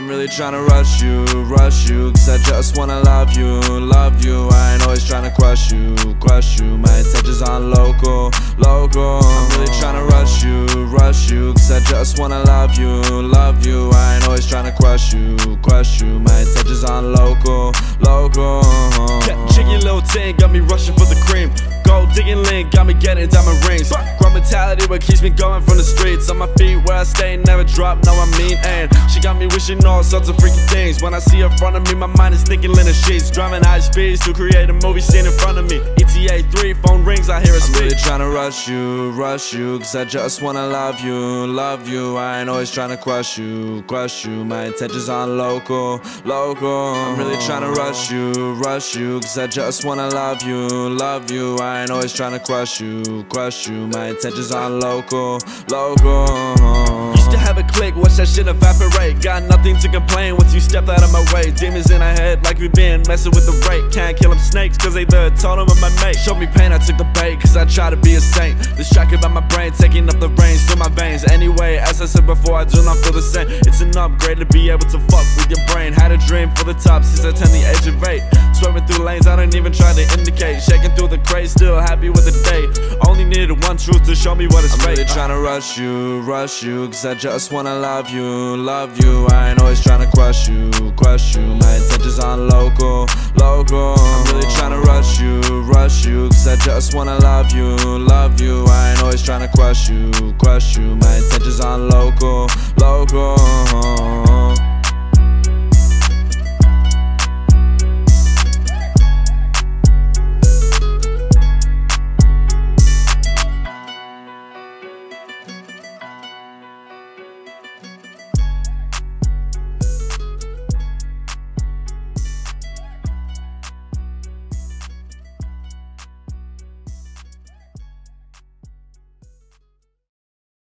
I'm really tryna rush you, cause I just wanna love you. I ain't always tryna crush you. My intentions on local. I'm really tryna rush you, cause I just wanna love you. I ain't always tryna crush you. My intentions on local. Jiggy little thing got me rushing for the cream. Gold digging link got me getting diamond rings. Grub mentality what keeps me going from the streets. On my feet where I stay, never drop, no I mean. And she got me wishing all sorts of freaky things. When I see her in front of me, my mind is thinking linen sheets. Driving high speeds to create a movie scene in front of me. ETA 3, phone rings, I hear her speak. I'm really tryna rush you, cause I just wanna love you. I ain't always tryna crush you. My intentions on local. I'm really tryna rush you, cause I just wanna love you. I ain't always tryna crush you. My intentions on local. Used to have a click, watch that shit evaporate. Got nothing to complain once you stepped out of my way. Demons in our head like we been messing with the rake. Can't kill them snakes cause they the totem of my mate. Showed me pain, I took the bait cause I try to be a saint. Distracted by my brain, taking up the reins through my veins. Anyway, as I said before, I do not feel the same. It's an upgrade to be able to fuck with your brain. Had a dream for the top since I turned the age of 8. Swerving through lanes, I don't even try to indicate. Shaking through the craze, still happy with the day. Only needed one truth to show me what it's fake. I'm really tryna rush you, cause I just wanna love you. I ain't always tryna crush you. My intentions on local. I'm really tryna rush you, cause I just wanna love you. I ain't always tryna crush you. My intentions on local.